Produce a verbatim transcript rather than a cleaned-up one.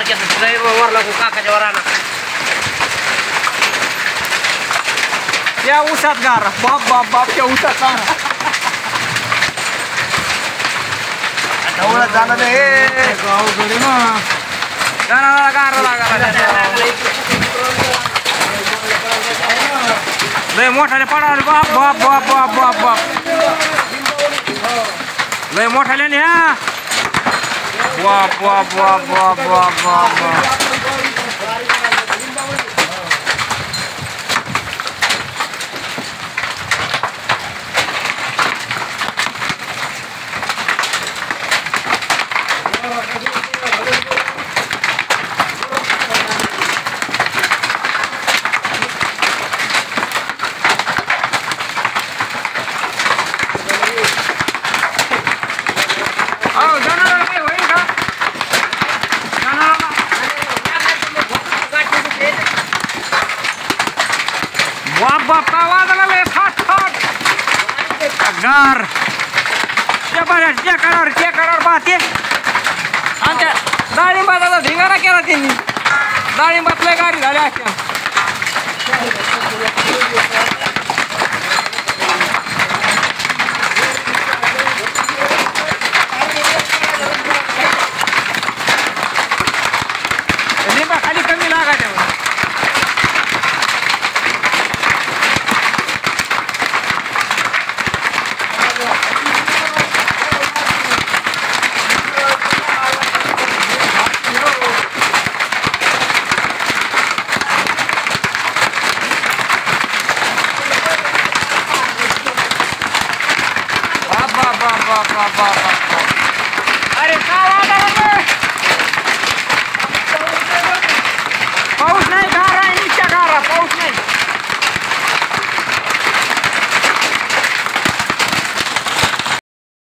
वरला काकाच्या वर आणा त्या उसात गारा बाप बाप बाप त्या उसात झालं गारा गारा लागला लय मोठाले पडावले बाप बाप बाप बाप बाप बाप लय मोठाले ह्या बाप बाप बाप बाप बाप बाप बाप बाप बाप का आवाज आला लय थाट थाट गार त्या बऱ्या त्या करावर त्या करावर पाहते आणि त्या डाळिंबाचा धिंगाणा केला त्यांनी डाळिंबात लय गाडी झाल्या अशा लिंबा खाली कमी लागायच्या अरे पाऊस नाही गारा आहे नुसत्या गारा पाऊस नाही